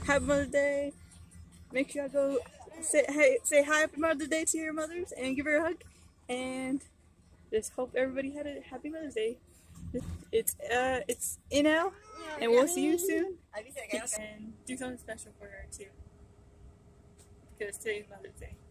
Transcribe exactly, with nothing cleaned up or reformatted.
Happy Mother's Day. Make sure I go say hey, say hi Happy Mother's Day to your mothers and give her a hug. And just hope everybody had a happy Mother's Day. It's uh it's Inel, and we'll see you soon. And do something special for her too, because today's Mother's Day.